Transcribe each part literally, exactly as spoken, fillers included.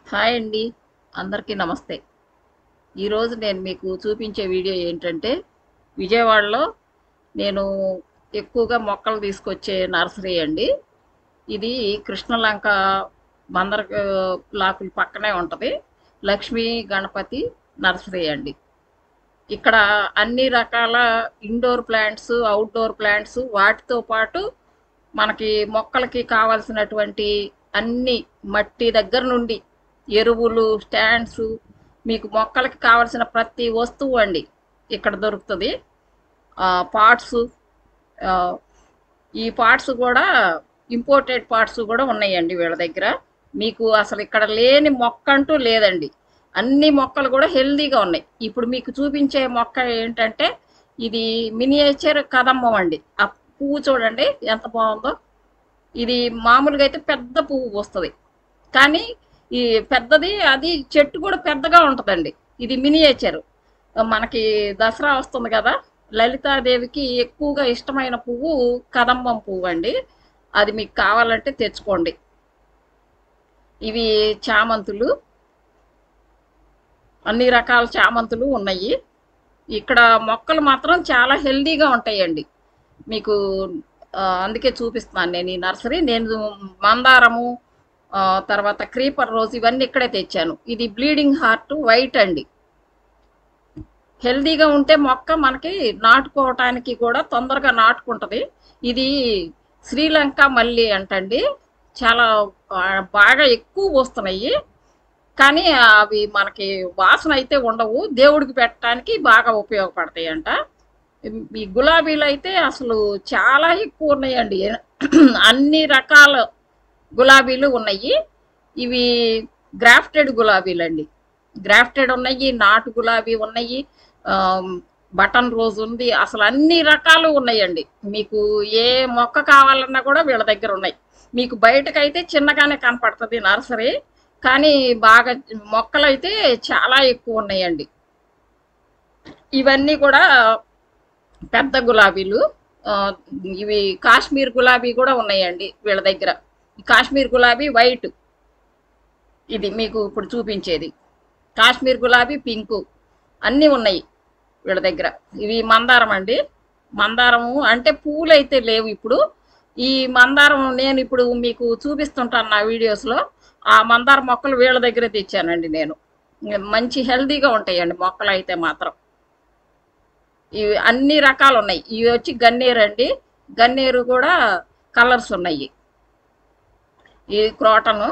Hi అండి, అందరికీ నమస్తే. ఈరోజు నేను మీకు చూపించే వీడియో ఏంటంటే, విజయవాడలో నేను ఎక్కువగా మొక్కలు తీసుకొచ్చే నర్సరీ అండి. ఇది కృష్ణలంక బందర్ లాకుల పక్కనే ఉంటుంది. లక్ష్మీ గణపతి నర్సరీ అండి. ఇక్కడ అన్ని రకాల ఇండోర్ ప్లాంట్స్, అవుట్డోర్ ప్లాంట్స్, వాటితో పాటు మనకి మొక్కలకి కావాల్సినటువంటి అన్ని మట్టి దగ్గర నుండి ఎరువులు, స్టాండ్స్, మీకు మొక్కలకి కావాల్సిన ప్రతి వస్తువు అండి ఇక్కడ దొరుకుతుంది. పాట్స్, ఈ పాట్స్ కూడా ఇంపోర్టెడ్ పాట్స్ కూడా ఉన్నాయండి వీళ్ళ దగ్గర. మీకు అసలు ఇక్కడ లేని మొక్క అంటూ లేదండి. అన్ని మొక్కలు కూడా హెల్దీగా ఉన్నాయి. ఇప్పుడు మీకు చూపించే మొక్క ఏంటంటే, ఇది మినియేచర్ కదంబం అండి. ఆ పువ్వు చూడండి ఎంత బాగుందో. ఇది మామూలుగా అయితే పెద్ద పువ్వు వస్తుంది, కానీ ఈ పెద్దది అది చెట్టు కూడా పెద్దగా ఉంటుందండి. ఇది మినియేచర్. మనకి దసరా వస్తుంది కదా, లలితాదేవికి ఎక్కువగా ఇష్టమైన పువ్వు కదంబం పువ్వు అండి. అది మీకు కావాలంటే తెచ్చుకోండి. ఇవి చామంతులు, అన్ని రకాల చామంతులు ఉన్నాయి. ఇక్కడ మొక్కలు మాత్రం చాలా హెల్దీగా ఉంటాయండి మీకు. అందుకే చూపిస్తున్నాను నేను ఈ నర్సరీ. నేను మందారము, తర్వాత క్రీపర్ రోజ్ ఇవన్నీ ఇక్కడే తెచ్చాను. ఇది బ్లీడింగ్ హార్ట్ వైట్ అండి. హెల్దీగా ఉంటే మొక్క మనకి నాటుకోవటానికి కూడా తొందరగా నాటుకుంటుంది. ఇది శ్రీలంక మల్లి అంటండి. చాలా బాగా ఎక్కువ వస్తున్నాయి, కానీ అవి మనకి వాసన అయితే ఉండవు. దేవుడికి పెట్టడానికి బాగా ఉపయోగపడతాయి అంట. ఈ గులాబీలు అయితే అసలు చాలా ఎక్కువ ఉన్నాయండి. అన్ని రకాల గులాబీలు ఉన్నాయి. ఇవి గ్రాఫ్టెడ్ గులాబీలు అండి. గ్రాఫ్టెడ్ ఉన్నాయి, నాటు గులాబీ ఉన్నాయి, బటన్ రోజ్ ఉంది. అసలు అన్ని రకాలు ఉన్నాయండి. మీకు ఏ మొక్క కావాలన్నా కూడా వీళ్ళ దగ్గర ఉన్నాయి. మీకు బయటకైతే చిన్నగానే కనపడుతుంది నర్సరీ, కానీ బాగా మొక్కలు అయితే చాలా ఎక్కువ ఉన్నాయండి. ఇవన్నీ కూడా పెద్ద గులాబీలు. ఇవి కాశ్మీర్ గులాబీ కూడా ఉన్నాయండి వీళ్ళ దగ్గర. కాశ్మీర్ గులాబీ వైట్, ఇది మీకు ఇప్పుడు చూపించేది. కాశ్మీర్ గులాబీ పింకు అన్నీ ఉన్నాయి వీళ్ళ దగ్గర. ఇవి మందారం అండి. మందారము అంటే పూలు అయితే లేవు ఇప్పుడు. ఈ మందారం నేను ఇప్పుడు మీకు చూపిస్తుంటాను నా వీడియోస్లో. ఆ మందార మొక్కలు వీళ్ళ దగ్గర తెచ్చానండి నేను. మంచి హెల్దీగా ఉంటాయండి మొక్కలు అయితే మాత్రం. ఇవి అన్ని రకాలు ఉన్నాయి. ఇవి వచ్చి గన్నేరు అండి. గన్నేరు కూడా కలర్స్ ఉన్నాయి. ఇది క్రోటను,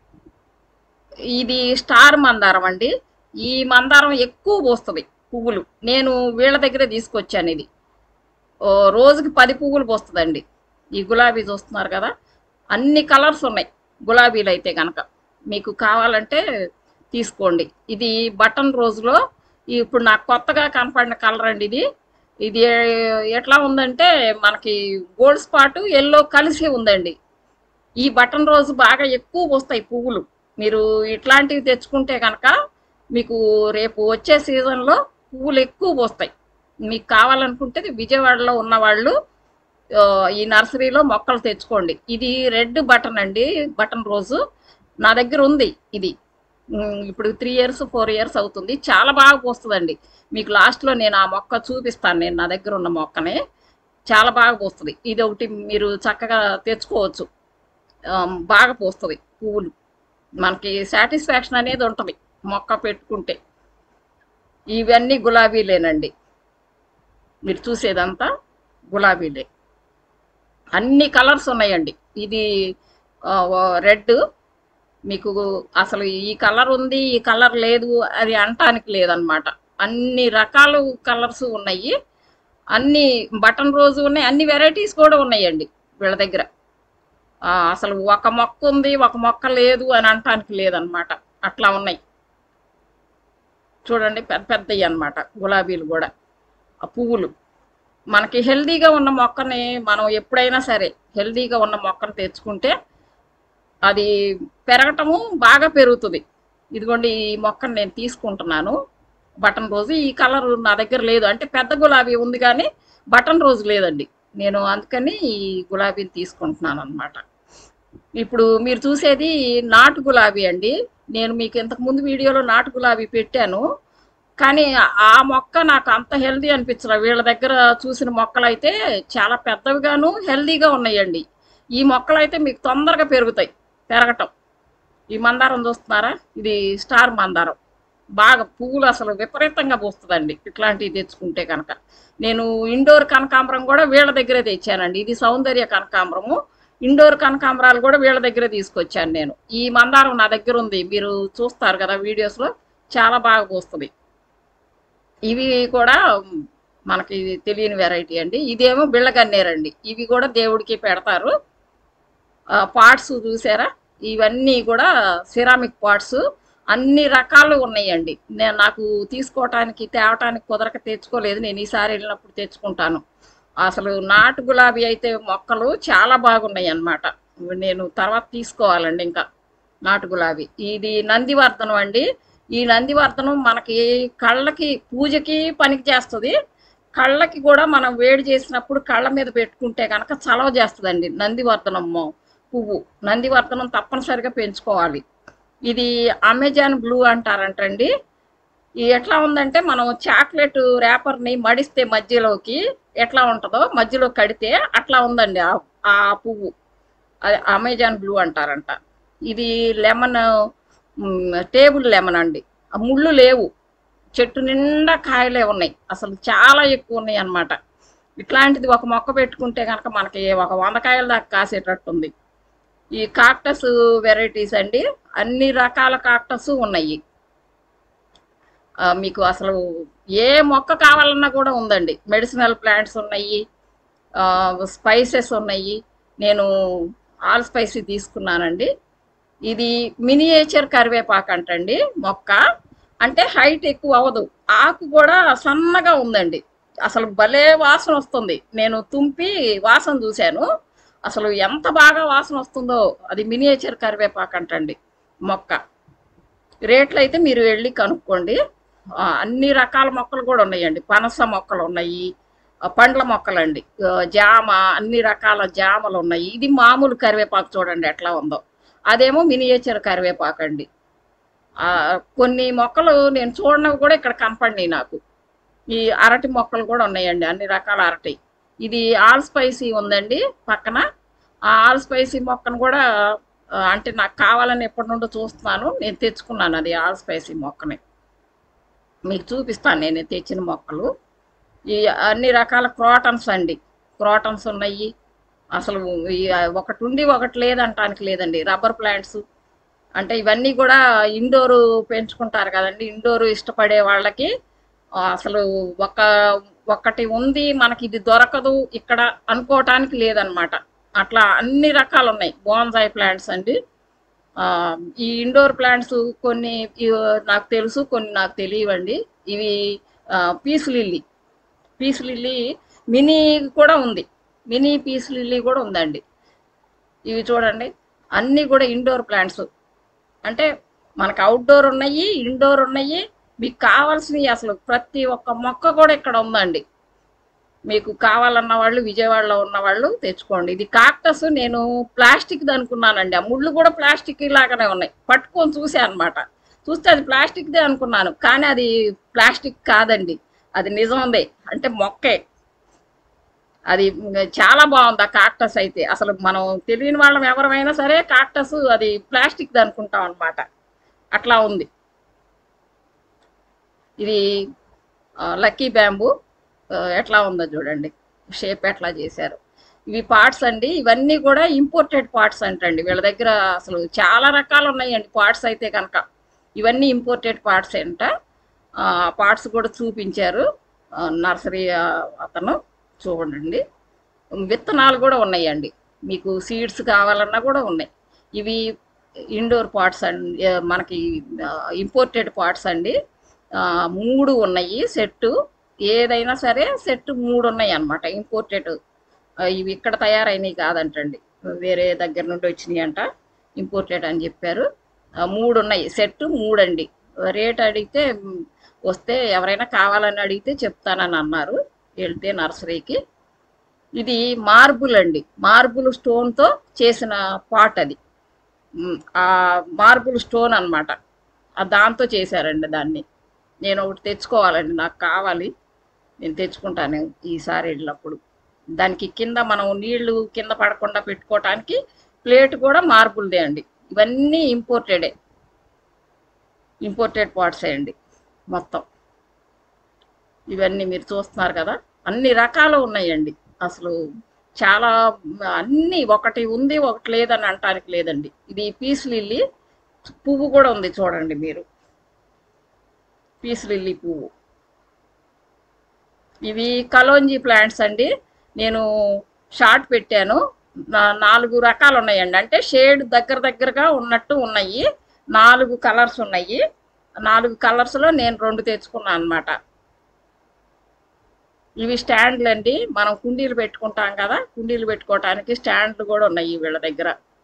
ఇది స్టార్ మందారం అండి. ఈ మందారం ఎక్కువ పోస్తుంది పువ్వులు. నేను వీళ్ళ దగ్గరే తీసుకొచ్చాను. ఇది రోజుకి పది పువ్వులు పోస్తుందండి. ఈ గులాబీ చూస్తున్నారు కదా, అన్ని కలర్స్ ఉన్నాయి గులాబీలు అయితే కనుక. మీకు కావాలంటే తీసుకోండి. ఇది బటన్ రోజులో ఇప్పుడు నాకు కొత్తగా కనపడిన కలర్ అండి ఇది. ఇది ఎట్లా ఉందంటే మనకి గోల్డ్ స్పాట్ ఎల్లో కలిసి ఉందండి. ఈ బటన్ రోజు బాగా ఎక్కువ వస్తాయి పువ్వులు. మీరు ఇట్లాంటివి తెచ్చుకుంటే కనుక మీకు రేపు వచ్చే సీజన్లో పువ్వులు ఎక్కువ వస్తాయి. మీకు కావాలనుకుంటే విజయవాడలో ఉన్నవాళ్ళు ఈ నర్సరీలో మొక్కలు తెచ్చుకోండి. ఇది రెడ్ బటన్ అండి, బటన్ రోజు నా దగ్గర ఉంది. ఇది ఇప్పుడు త్రీ ఇయర్స్ ఫోర్ ఇయర్స్ అవుతుంది. చాలా బాగా పోస్తుందండి. మీకు లాస్ట్లో నేను ఆ మొక్క చూపిస్తాను. నేను నా దగ్గర ఉన్న మొక్కనే చాలా బాగా పోస్తుంది. ఇది ఒకటి మీరు చక్కగా తెచ్చుకోవచ్చు. బాగా పోస్తుంది పువ్వులు. మనకి సాటిస్ఫాక్షన్ అనేది ఉంటుంది మొక్క పెట్టుకుంటే. ఇవన్నీ గులాబీలేనండి. మీరు చూసేదంతా గులాబీలే. అన్ని కలర్స్ ఉన్నాయండి. ఇది రెడ్. మీకు అసలు ఈ కలర్ ఉంది, ఈ కలర్ లేదు అది అనటానికి లేదనమాట. అన్ని రకాల కలర్స్ ఉన్నాయి. అన్ని బటన్ రోజు ఉన్నాయి. అన్ని వెరైటీస్ కూడా ఉన్నాయండి వీళ్ళ దగ్గర. అసలు ఒక మొక్క ఉంది, ఒక మొక్క లేదు అని అనటానికి లేదనమాట. అట్లా ఉన్నాయి చూడండి, పెద్ద పెద్దవి అనమాట గులాబీలు కూడా. ఆ పువ్వులు మనకి హెల్దీగా ఉన్న మొక్కని మనం ఎప్పుడైనా సరే హెల్దీగా ఉన్న మొక్కను తెచ్చుకుంటే అది పెరగటము బాగా పెరుగుతుంది. ఇదిగోండి ఈ మొక్కను నేను తీసుకుంటున్నాను. బటన్ రోజు ఈ కలర్ నా దగ్గర లేదు, అంటే పెద్ద గులాబీ ఉంది కానీ బటన్ రోజు లేదండి. నేను అందుకని ఈ గులాబీని తీసుకుంటున్నాను అనమాట. ఇప్పుడు మీరు చూసేది నాటు గులాబీ అండి. నేను మీకు ఇంతకుముందు వీడియోలో నాటు గులాబీ పెట్టాను, కానీ ఆ మొక్క నాకు అంత హెల్దీ అనిపించలే. వీళ్ళ దగ్గర చూసిన మొక్కలైతే చాలా పెద్దవిగాను హెల్దీగా ఉన్నాయండి. ఈ మొక్కలైతే మీకు తొందరగా పెరుగుతాయి, పెరగటం. ఈ మందారం చూస్తున్నారా, ఇది స్టార్ మందారం. బాగా పువ్వులు అసలు విపరీతంగా పూస్తుందండి ఇట్లాంటివి తెచ్చుకుంటే కనుక. నేను ఇండోర్ కనకాంబరం కూడా వీళ్ళ దగ్గరే తెచ్చానండి. ఇది సౌందర్య కనకాంబరము. ఇండోర్ కనకాంబరాలు కూడా వీళ్ళ దగ్గరే తీసుకొచ్చాను నేను. ఈ మందారం నా దగ్గర ఉంది, మీరు చూస్తారు కదా వీడియోస్లో, చాలా బాగా పూస్తుంది. ఇవి కూడా మనకి తెలియని వెరైటీ అండి. ఇదేమో బిళ్ళగన్నేరండి. ఇవి కూడా దేవుడికి పెడతారు. పాట్స్ చూసారా, ఇవన్నీ కూడా సిరామిక్ పాట్స్, అన్ని రకాలు ఉన్నాయండి. నేను నాకు తీసుకోవటానికి తేవటానికి కుదరక తెచ్చుకోలేదు, నేను ఈసారి వెళ్ళినప్పుడు తెచ్చుకుంటాను. అసలు నాటు గులాబీ అయితే మొక్కలు చాలా బాగున్నాయి అన్నమాట. నేను తర్వాత తీసుకోవాలండి ఇంకా నాటు గులాబీ. ఇది నందివర్ధనం అండి. ఈ నందివర్ధనం మనకి కళ్ళకి పూజకి పనికి చేస్తుంది. కళ్ళకి కూడా మనం వేడి చేసినప్పుడు కళ్ళ మీద పెట్టుకుంటే కనుక చలవ చేస్తుందండి నందివర్ధనం పువ్వు. నందివర్ధనం తప్పనిసరిగా పెంచుకోవాలి. ఇది అమెజాన్ బ్లూ అంటారంటండి. ఇది ఎట్లా ఉందంటే, మనం చాక్లెట్ ర్యాపర్ని మడిస్తే మధ్యలోకి ఎట్లా ఉంటుందో, మధ్యలో కడితే అట్లా ఉందండి ఆ పువ్వు. అది అమెజాన్ బ్లూ అంటారంట. ఇది లెమన్, టేబుల్ లెమన్ అండి. ఆ ముళ్ళు లేవు, చెట్టు నిండా కాయలే ఉన్నాయి, అసలు చాలా ఎక్కువ ఉన్నాయి అన్నమాట. ఇట్లాంటిది ఒక మొక్క పెట్టుకుంటే కనుక మనకి ఒక వంద కాయల దాకా కాసేటట్టుంది. ఈ కాక్టస్ వెరైటీస్ అండి, అన్ని రకాల కాక్టస్ ఉన్నాయి. మీకు అసలు ఏ మొక్క కావాలన్నా కూడా ఉందండి. మెడిసినల్ ప్లాంట్స్ ఉన్నాయి, స్పైసెస్ ఉన్నాయి. నేను ఆల్ స్పైసీ తీసుకున్నానండి. ఇది మినియేచర్ కరివేపాకు అంటండి మొక్క. అంటే హైట్ ఎక్కువ అవ్వదు, ఆకు కూడా సన్నగా ఉందండి. అసలు భలే వాసన వస్తుంది. నేను తుంపి వాసన చూశాను, అసలు ఎంత బాగా వాసన వస్తుందో. అది మినియేచర్ కరివేపాకు అంటండి మొక్క. రేట్లు అయితే మీరు వెళ్ళి కనుక్కోండి. అన్ని రకాల మొక్కలు కూడా ఉన్నాయండి. పనస మొక్కలు ఉన్నాయి, పండ్ల మొక్కలండి, జామ, అన్ని రకాల జామలు ఉన్నాయి. ఇది మామూలు కరివేపాకు చూడండి ఎట్లా ఉందో, అదేమో మినియేచర్ కరివేపాకు అండి. కొన్ని మొక్కలు నేను చూడనవి కూడా ఇక్కడ కనపడినాయి నాకు. ఈ అరటి మొక్కలు కూడా ఉన్నాయండి, అన్ని రకాల అరటి. ఇది ఆల్ స్పైసీ ఉందండి పక్కన. ఆ ఆల్ స్పైసీ మొక్కను కూడా అంటే నాకు కావాలని ఎప్పటి నుండో చూస్తున్నాను, నేను తెచ్చుకున్నాను అది ఆల్ స్పైసీ మొక్కని. మీకు చూపిస్తాను నేను తెచ్చిన మొక్కలు. ఈ అన్ని రకాల క్రోటన్స్ అండి, క్రోటన్స్ ఉన్నాయి. అసలు ఒకటి ఉండి ఒకటి లేదంటానికి లేదండి. రబ్బర్ ప్లాంట్స్ అంటే ఇవన్నీ కూడా ఇండోరు పెంచుకుంటారు కదండి, ఇండోరు ఇష్టపడే వాళ్ళకి అసలు ఒక ఒకటి ఉంది మనకి ఇది దొరకదు ఇక్కడ అనుకోవటానికి లేదనమాట. అట్లా అన్ని రకాలు ఉన్నాయి. బోన్సాయి ప్లాంట్స్ అండి. ఈ ఇండోర్ ప్లాంట్స్ కొన్ని నాకు తెలుసు, కొన్ని నాకు తెలియవండి. ఇవి peace lily, peace lily mini కూడా ఉంది, మినీ పీస్ లిల్లీ కూడా ఉందండి. ఇవి చూడండి, అన్నీ కూడా ఇండోర్ ప్లాంట్స్. అంటే మనకు అవుట్డోర్ ఉన్నాయి, ఇండోర్ ఉన్నాయి. మీకు కావాల్సినవి అసలు ప్రతి ఒక్క మొక్క కూడా ఇక్కడ ఉందండి. మీకు కావాలన్న వాళ్ళు విజయవాడలో ఉన్న వాళ్ళు తెచ్చుకోండి. ఇది కాక్టస్ నేను ప్లాస్టిక్ది అనుకున్నానండి. ఆ ముళ్ళు కూడా ప్లాస్టిక్ లాగానే ఉన్నాయి. పట్టుకొని చూసా అనమాట, చూస్తే అది ప్లాస్టిక్దే అనుకున్నాను, కానీ అది ప్లాస్టిక్ కాదండి, అది నిజందే. అంటే మొక్కే. అది చాలా బాగుంది ఆ కాక్టస్ అయితే. అసలు మనం తెలియని వాళ్ళం ఎవరైనా సరే కాక్టస్ అది ప్లాస్టిక్ది అనుకుంటాం అనమాట, అట్లా ఉంది. ఇది లక్కీ బ్యాంబూ ఎట్లా ఉందో చూడండి, షేప్ ఎట్లా చేశారు. ఇవి పార్ట్స్ అండి, ఇవన్నీ కూడా ఇంపోర్టెడ్ పార్ట్స్ అంటండి వీళ్ళ దగ్గర. అసలు చాలా రకాలు ఉన్నాయండి పార్ట్స్ అయితే కనుక. ఇవన్నీ ఇంపోర్టెడ్ పార్ట్స్ అంట. పార్ట్స్ కూడా చూపించారు నర్సరీ అతను. చూడండి, విత్తనాలు కూడా ఉన్నాయండి, మీకు సీడ్స్ కావాలన్నా కూడా ఉన్నాయి. ఇవి ఇండోర్ పార్ట్స్ అండి, మనకి ఇంపోర్టెడ్ పార్ట్స్ అండి. మూడు ఉన్నాయి సెట్టు, ఏదైనా సరే సెట్ మూడు ఉన్నాయి అన్నమాట ఇంపోర్టెడ్. ఇవి ఇక్కడ తయారైనవి కాదంటండి, వేరే దగ్గర నుండి వచ్చినాయి అంట, ఇంపోర్టెడ్ అని చెప్పారు. మూడు ఉన్నాయి సెట్, మూడు అండి. రేట్ అడిగితే వస్తే ఎవరైనా కావాలని అడిగితే చెప్తానని అన్నారు వెళ్తే నర్సరీకి. ఇది మార్బుల్ అండి, మార్బుల్ స్టోన్తో చేసిన పాట్ అది. ఆ మార్బుల్ స్టోన్ అన్నమాట. దాంతో చేశారండి దాన్ని. నేను ఒకటి తెచ్చుకోవాలండి, నాకు కావాలి. నేను తెచ్చుకుంటాను ఈసారి వెళ్ళినప్పుడు. దానికి కింద మనం నీళ్లు కింద పడకుండా పెట్టుకోవటానికి ప్లేట్ కూడా మార్బుల్దే అండి. ఇవన్నీ ఇంపోర్టెడే, ఇంపోర్టెడ్ పాట్సే అండి మొత్తం. ఇవన్నీ మీరు చూస్తున్నారు కదా, అన్ని రకాలు ఉన్నాయండి. అసలు చాలా అన్నీ, ఒకటి ఉంది ఒకటి లేదని అనటానికి లేదండి. ఇది పీస్ లిల్లీ పువ్వు కూడా ఉంది చూడండి మీరు, పీస్ లిల్లీ పువ్వు. ఇవి కలోంజీ ప్లాంట్స్ అండి. నేను షార్ట్ పెట్టాను. నాలుగు రకాలు ఉన్నాయండి, అంటే షేడ్ దగ్గర దగ్గరగా ఉన్నట్టు ఉన్నాయి. నాలుగు కలర్స్ ఉన్నాయి. నాలుగు కలర్స్లో నేను రెండు తెచ్చుకున్నాను అనమాట. ఇవి స్టాండ్లు అండి, మనం కుండీలు పెట్టుకుంటాం కదా, కుండీలు పెట్టుకోవటానికి స్టాండ్లు కూడా ఉన్నాయి వీళ్ళ దగ్గర.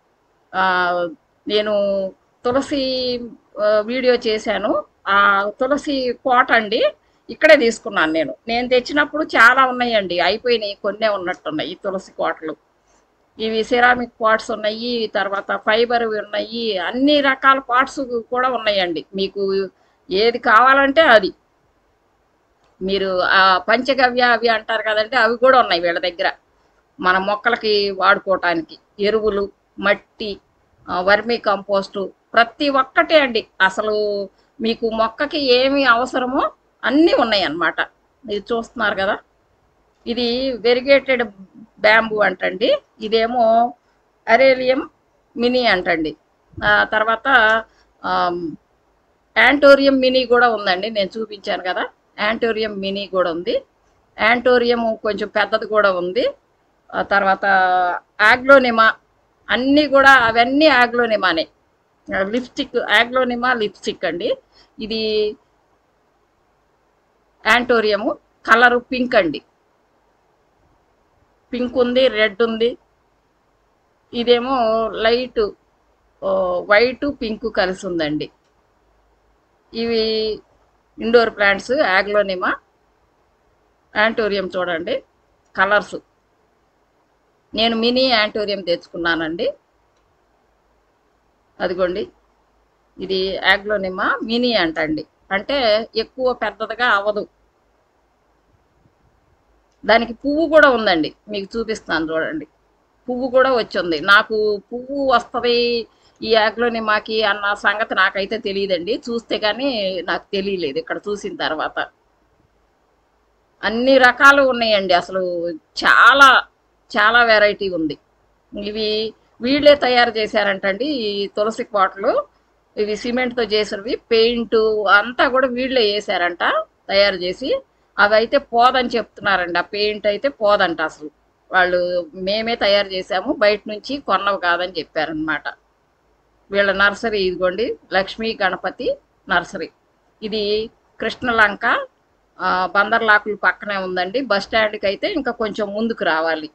నేను తులసి వీడియో చేశాను. ఆ తులసి కోట అండి ఇక్కడే తీసుకున్నాను నేను. నేను తెచ్చినప్పుడు చాలా ఉన్నాయండి, అయిపోయినాయి, కొన్నే ఉన్నట్టున్నాయి ఈ తులసి కోటలు. ఇవి సిరామిక్ పాట్స్ ఉన్నాయి, తర్వాత ఫైబర్ ఉన్నాయి, అన్ని రకాల పాట్స్ కూడా ఉన్నాయండి. మీకు ఏది కావాలంటే అది. మీరు ఆ పంచగవ్య అవి అంటారు కదండి, అవి కూడా ఉన్నాయి వీళ్ళ దగ్గర. మన మొక్కలకి వాడుకోవటానికి ఎరువులు, మట్టి, వర్మీ కంపోస్టు, ప్రతి ఒక్కటే అండి. అసలు మీకు మొక్కకి ఏమి అవసరమో అన్నీ ఉన్నాయి అన్నమాట. మీరు చూస్తున్నారు కదా, ఇది వెరిగేటెడ్ బ్యాంబూ అంటండి. ఇదేమో అరేలియం మినీ అంటండి. తర్వాత యాంటోరియం మినీ కూడా ఉందండి, నేను చూపించాను కదా, యాంటోరియం మినీ కూడా ఉంది. యాంటోరియం కొంచెం పెద్దది కూడా ఉంది. తర్వాత ఆగ్లోనిమా, అన్నీ కూడా అవన్నీ ఆగ్లోనిమానే. లిప్స్టిక్, ఆగ్లోనిమా లిప్స్టిక్ అండి. ఇది యాంటోరియము, కలరు పింక్ అండి, పింక్ ఉంది, రెడ్ ఉంది. ఇదేమో లైట్ వైట్ పింక్ కలిసి ఉందండి. ఇవి ఇండోర్ ప్లాంట్స్, ఆగ్లోనిమా, యాంటోరియం చూడండి కలర్స్. నేను మినీ యాంటోరియం తెచ్చుకున్నానండి. అదిగోండి, ఇది ఆగ్లోనిమా మినీ అంటండి, అంటే ఎక్కువ పెద్దదిగా అవ్వదు. దానికి పువ్వు కూడా ఉందండి, మీకు చూపిస్తాను చూడండి. పువ్వు కూడా వచ్చింది. నాకు పువ్వు వస్తుంది ఈ ఆగ్లోనిమాకి అన్న సంగతి నాకైతే తెలియదండి, చూస్తే కానీ నాకు తెలియలేదు. ఇక్కడ చూసిన తర్వాత అన్ని రకాలు ఉన్నాయండి. అసలు చాలా చాలా వెరైటీ ఉంది. ఇవి వీళ్ళే తయారు చేశారంటండి ఈ తులసి కోటలు. ఇవి సిమెంట్తో చేసినవి, పెయింట్ అంతా కూడా వీళ్ళే వేసారంట తయారు చేసి. అవి అయితే పోదని చెప్తున్నారండి, ఆ పెయింట్ అయితే పోదంట అసలు. వాళ్ళు మేమే తయారు చేసాము, బయట నుంచి కొన్నవి కాదని చెప్పారనమాట. వీళ్ళ నర్సరీ ఇదిగోండి, లక్ష్మీ గణపతి నర్సరీ. ఇది కృష్ణలంక బందర్లాకులు పక్కనే ఉందండి. బస్ స్టాండ్కి అయితే ఇంకా కొంచెం ముందుకు రావాలి.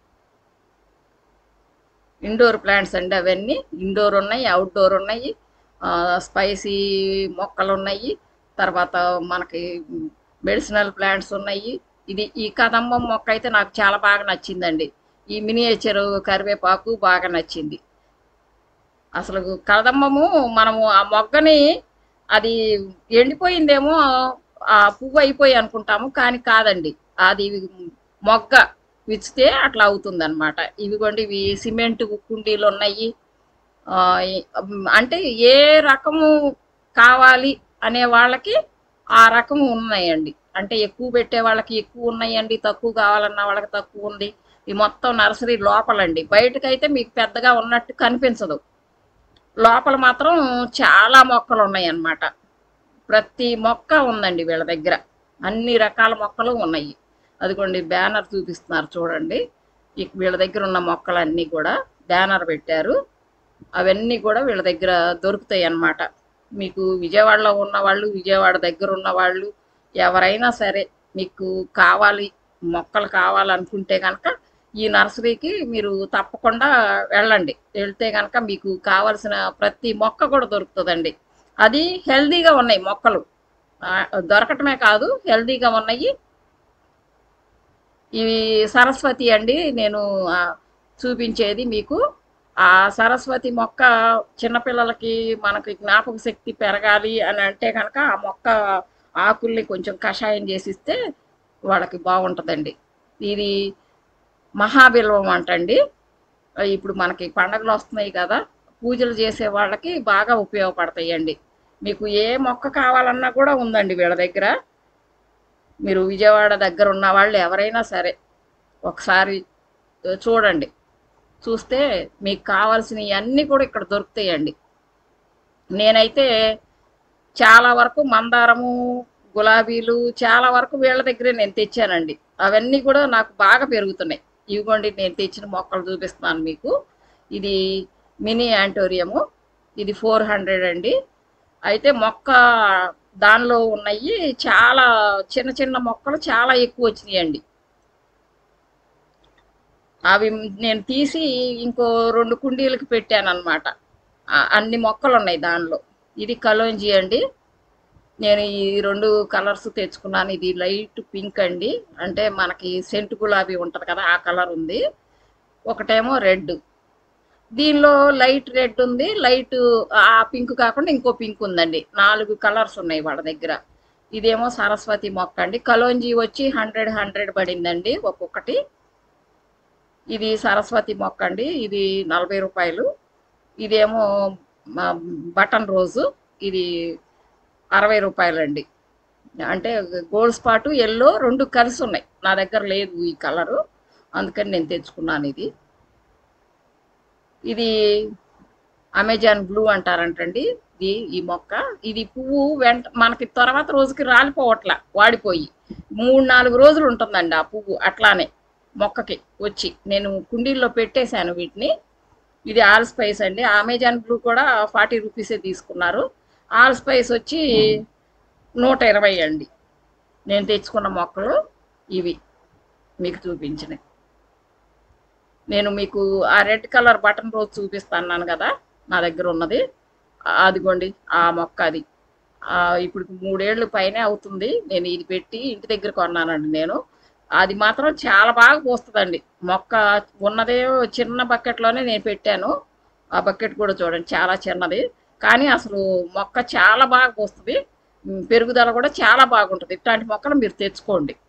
ఇండోర్ ప్లాంట్స్ అండి అవన్నీ. ఇండోర్ ఉన్నాయి, అవుట్డోర్ ఉన్నాయి. స్పైసీ మొక్కలు ఉన్నాయి. తర్వాత మనకి మెడిసినల్ ప్లాంట్స్ ఉన్నాయి. ఇది ఈ కదంబం మొక్క అయితే నాకు చాలా బాగా నచ్చిందండి. ఈ మినియేచర్ కరివేపాకు బాగా నచ్చింది. అసలు కదంబము మనము ఆ మొగ్గని అది ఎండిపోయిందేమో, ఆ పువ్వు అయిపోయి అనుకుంటాము, కానీ కాదండి, అది మొగ్గ విచ్చితే అట్లా అవుతుంది అనమాట. ఇవిగోండి, ఇవి సిమెంట్ కుండీలు ఉన్నాయి. అంటే ఏ రకము కావాలి అనే వాళ్ళకి ఆ రకము ఉన్నాయండి. అంటే ఎక్కువ పెట్టే వాళ్ళకి ఎక్కువ ఉన్నాయండి, తక్కువ కావాలన్న వాళ్ళకి తక్కువ ఉంది. ఈ మొత్తం నర్సరీ లోపలండి, బయటకైతే మీకు పెద్దగా ఉన్నట్టు కనిపించదు, లోపల మాత్రం చాలా మొక్కలు ఉన్నాయి అన్నమాట. ప్రతి మొక్క ఉందండి వీళ్ళ దగ్గర, అన్ని రకాల మొక్కలు ఉన్నాయి. అదిగోండి బ్యానర్ చూపిస్తున్నారు చూడండి. వీళ్ళ దగ్గర ఉన్న మొక్కలన్నీ కూడా బ్యానర్ పెట్టారు. అవన్నీ కూడా వీళ్ళ దగ్గర దొరుకుతాయి అన్నమాట. మీకు విజయవాడలో ఉన్న వాళ్ళు, విజయవాడ దగ్గర ఉన్న వాళ్ళు ఎవరైనా సరే మీకు కావాలి, మొక్కలు కావాలనుకుంటే కనుక ఈ నర్సరీకి మీరు తప్పకుండా వెళ్ళండి. వెళ్తే కనుక మీకు కావలసిన ప్రతి మొక్క కూడా దొరుకుతుందండి. అది హెల్దీగా ఉన్నాయి మొక్కలు, దొరకటమే కాదు హెల్దీగా ఉన్నాయి. ఇవి సరస్వతి అండి నేను చూపించేది మీకు. ఆ సరస్వతి మొక్క చిన్నపిల్లలకి మనకి జ్ఞాపక శక్తి పెరగాలి అని అంటే కనుక ఆ మొక్క ఆకుల్ని కొంచెం కషాయం చేసిస్తే వాళ్ళకి బాగుంటుందండి. ఇది మహాబిల్వం అంటండి. ఇప్పుడు మనకి పండగలు వస్తున్నాయి కదా, పూజలు చేసే వాళ్ళకి బాగా ఉపయోగపడతాయండి. మీకు ఏ మొక్క కావాలన్నా కూడా ఉందండి వీళ్ళ దగ్గర. మీరు విజయవాడ దగ్గర ఉన్న వాళ్ళు ఎవరైనా సరే ఒకసారి చూడండి. చూస్తే మీకు కావాల్సినవి అన్నీ కూడా ఇక్కడ దొరుకుతాయండి. నేనైతే చాలా వరకు మందారము, గులాబీలు చాలా వరకు వీళ్ళ దగ్గరే నేను తెచ్చానండి. అవన్నీ కూడా నాకు బాగా పెరుగుతున్నాయి. ఇవిగోండి నేను తెచ్చిన మొక్కలు చూపిస్తున్నాను మీకు. ఇది మినీ యాంటోరియము. ఇది ఫోర్ హండ్రెడ్ అండి. అయితే మొక్క దానిలో ఉన్నాయి చాలా చిన్న చిన్న మొక్కలు చాలా ఎక్కువ వచ్చినాయండి. అవి నేను తీసి ఇంకో రెండు కుండీలకి పెట్టానన్నమాట. ఆ, అన్ని మొక్కలు ఉన్నాయి దానిలో. ఇది కలోంజీ అండి. నేను ఈ రెండు కలర్స్ తెచ్చుకున్నాను. ఇది లైట్ పింక్ అండి, అంటే మనకి సెంటు గులాబీ ఉంటుంది కదా ఆ కలర్ ఉంది. ఒకటేమో రెడ్. దీనిలో లైట్ రెడ్ ఉంది, లైట్ ఆ పింక్ కాకుండా ఇంకో పింక్ ఉందండి. నాలుగు కలర్స్ ఉన్నాయి వాళ్ళ దగ్గర. ఇదేమో సరస్వతి మొక్క అండి. కలోంజీ వచ్చి హండ్రెడ్ హండ్రెడ్ పడిందండి ఒక్కొక్కటి. ఇది సరస్వతి మొక్క అండి. ఇది నలభై రూపాయలు. ఇదేమో మ, బటన్ రోజు. ఇది అరవై రూపాయలండి. అంటే గోల్డ్ స్పాటు ఎల్లో రెండు కలిసి ఉన్నాయి. నా దగ్గర లేదు ఈ కలరు, అందుకని నేను తెచ్చుకున్నాను ఇది. ఇది అమెజాన్ బ్లూ అంటారంటండి. ఇది ఈ మొక్క. ఇది పువ్వు వెంట మనకి తర్వాత రోజుకి రాలిపోవట్ల, వాడిపోయి మూడు నాలుగు రోజులు ఉంటుందండి ఆ పువ్వు అట్లానే మొక్కకి వచ్చి. నేను కుండీల్లో పెట్టేశాను వీటిని. ఇది ఆల్ స్పైస్ అండి. అమెజాన్ బ్లూ కూడా ఫార్టీ రూపీసే తీసుకున్నారు. ఆల్ స్పైస్ వచ్చి నూట ఇరవై అండి. నేను తెచ్చుకున్న మొక్కలు ఇవి మీకు చూపించినవి. నేను మీకు ఆ రెడ్ కలర్ బటన్ రోజ్ చూపిస్తాను కదా నా దగ్గర ఉన్నది. అదిగోండి ఆ మొక్క. అది ఇప్పుడు మూడేళ్ళు పైనే అవుతుంది నేను ఇది పెట్టి. ఇంటి దగ్గర కొన్నానండి నేను. అది మాత్రం చాలా బాగా పూస్తుందండి మొక్క. ఉన్నదే చిన్న బకెట్లోనే నేను పెట్టాను. ఆ బకెట్ కూడా చూడండి చాలా చిన్నది, కానీ అసలు మొక్క చాలా బాగా పూస్తుంది. పెరుగుదల కూడా చాలా బాగుంటుంది. ఇట్లాంటి మొక్కలు మీరు తెచ్చుకోండి.